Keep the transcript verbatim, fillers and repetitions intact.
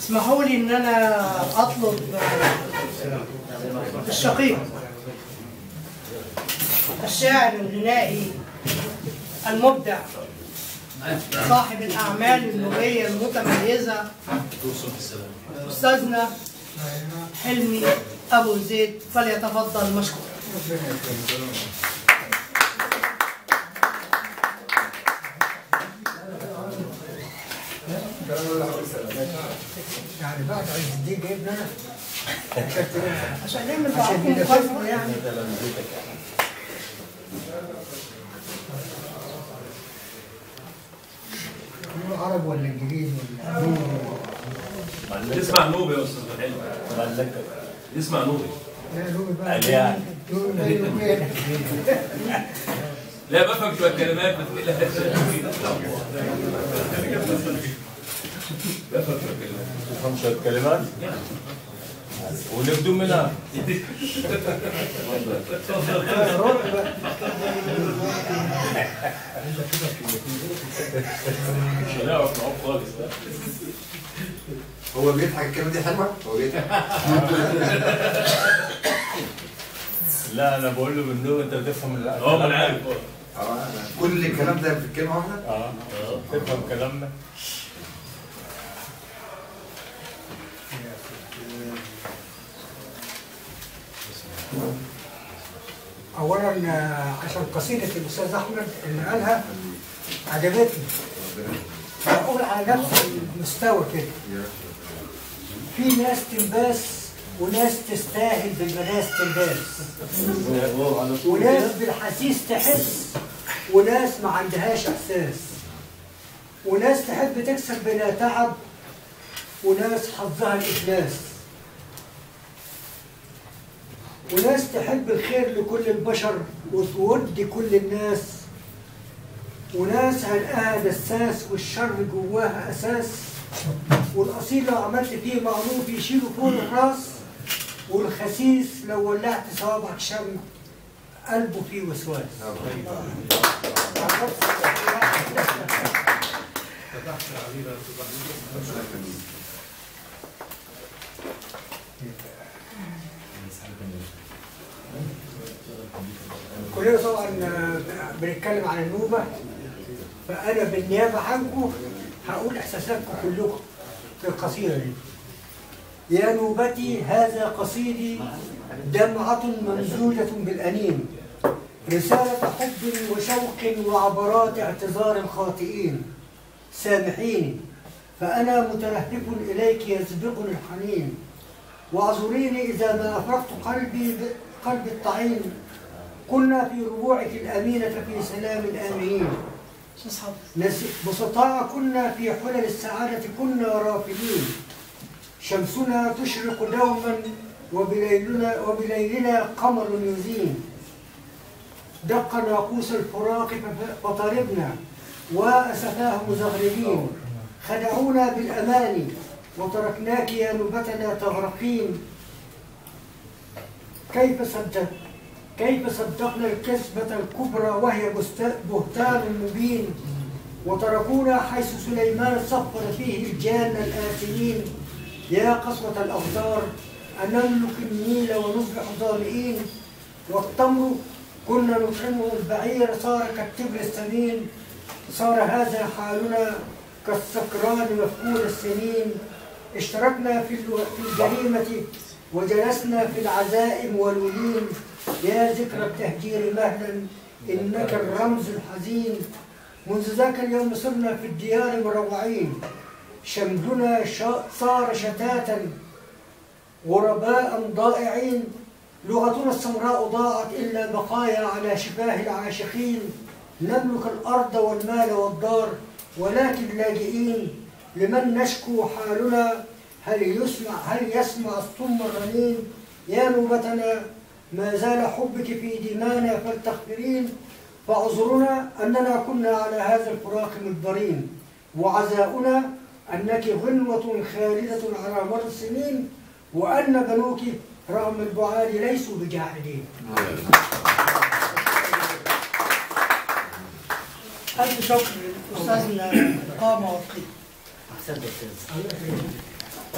اسمحوا لي ان انا اطلب الشقيق الشاعر الغنائي المبدع صاحب الاعمال النوريه المتميزه استاذنا حلمي ابو زيد فليتفضل مشكور. يعني بعد عز الدين جايبنا انا عشان نعمل بعضكم مقارنه يعني. عرب ولا انجليزي ولا اسمع نوبي يا استاذ حلمي. اسمع نوبي. لا نوبي بقى. لا بفهم شويه كلمات ما تقولهاش. بفهم شويه كلمات. تفهم شويه كلمات؟ ونبدو منها. مش هنعرف نعوق خالص ده. هو بيضحك الكلمه دي حلوه؟ هو بيضحك. لا انا بقول له بالنوب انت بتفهم. اه ما انا عارف. اه كل الكلام ده في كلمه واحده؟ اه تفهم كلامنا. اولا عشان قصيده الاستاذ احمد اللي قالها عجبتني. بقول على نفس المستوى كده. في ناس تلباس وناس تستاهل بالمناس تلباس. وناس بالحسيس تحس وناس ما عندهاش احساس. وناس تحب تكسب بلا تعب وناس حظها الافلاس. وناس تحب الخير لكل البشر وتود كل الناس. وناس عرقها دساس والشر جواها اساس. والاصيل لو عملت فيه معروف يشيله فوق الراس. والخسيس لو ولعت صوابعك شم قلبه فيه وسواس. كلنا طبعا بنتكلم عن النوبه، فانا بالنيابه عنكم هقول احساساتكم كلكم في القصيده دي. يا نوبتي هذا قصيدي دمعة ممزوجة بالأنين، رسالة حب وشوق وعبرات اعتذار الخاطئين. سامحيني فأنا متلهف إليك يسبقني الحنين، واعذريني إذا ما أفرغت قلبي قلب الطعين. كنا في ربوعك الأمينة في سلام الآمنين، بسطاء كنا في حلل السعادة كنا رافدين. شمسنا تشرق دوما وبليلنا, وبليلنا قمر يزين. دق ناقوس الفراق فطربنا وأسفاه مزغربين. خدعونا بالأماني وتركناك يا نوبتنا تغرقين. كيف صدق كيف صدقنا الكذبة الكبرى وهي بهتان مبين. وتركونا حيث سليمان صفر فيه الجان الآثمين. يا قسوة الأقدار أنملك النيل ونصبح ظامئين. والتمر كنا نطعمه البعير صار كالتبر السمين. صار هذا حالنا كالسكران مفقود السنين. اشتركنا في الجريمة وجلسنا في العزائم والولين. يا ذكرى التهجير مهلا إنك الرمز الحزين. منذ ذاك اليوم صرنا في الديار مروعين. شملنا صار شتاتا غرباء ضائعين. لغتنا السمراء ضاعت إلا بقايا على شفاه العاشقين. نملك الأرض والمال والدار ولكن لاجئين. لمن نشكو حالنا هل يسمع هل يسمع الصم الرنين. يا نوبتنا ما زال حبك في دمانا فلتغفرين. فاعذرنا أننا كنا على هذا الفراق مجبرين. وعزاؤنا أنك غنوة خالدة على مر السنين. وأن بنوك رغم البعاد ليسوا بجاحدين. ألف شكر لأستاذنا قام وقيل. أحسنت يا أستاذ.